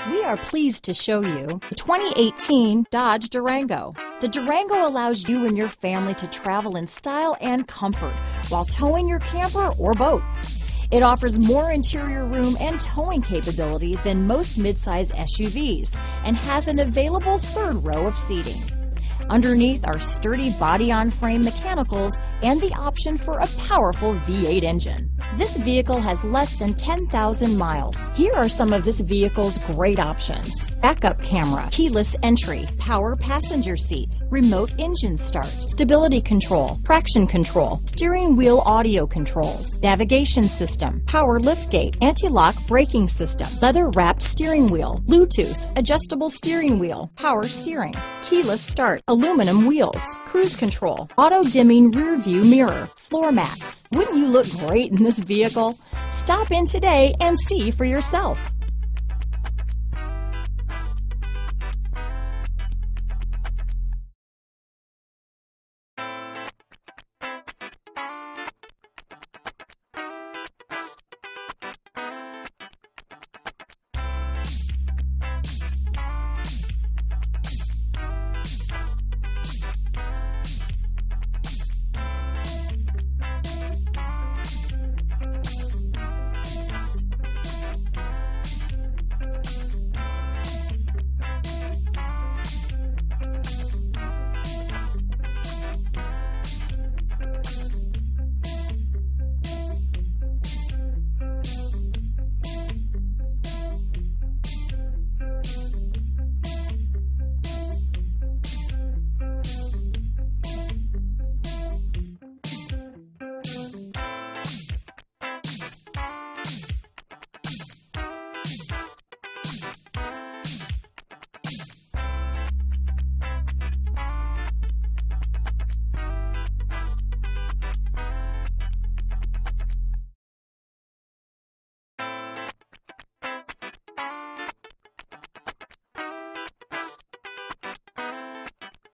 We are pleased to show you the 2018 Dodge Durango. The Durango allows you and your family to travel in style and comfort while towing your camper or boat. It offers more interior room and towing capability than most midsize SUVs and has an available third row of seating. Underneath are sturdy body-on-frame mechanicals and the option for a powerful V8 engine. This vehicle has less than 10,000 miles. Here are some of this vehicle's great options: backup camera, keyless entry, power passenger seat, remote engine start, stability control, traction control, steering wheel audio controls, navigation system, power liftgate, anti-lock braking system, leather-wrapped steering wheel, Bluetooth, adjustable steering wheel, power steering, keyless start, aluminum wheels, cruise control, auto-dimming rear view mirror, floor mats. Wouldn't you look great in this vehicle? Stop in today and see for yourself.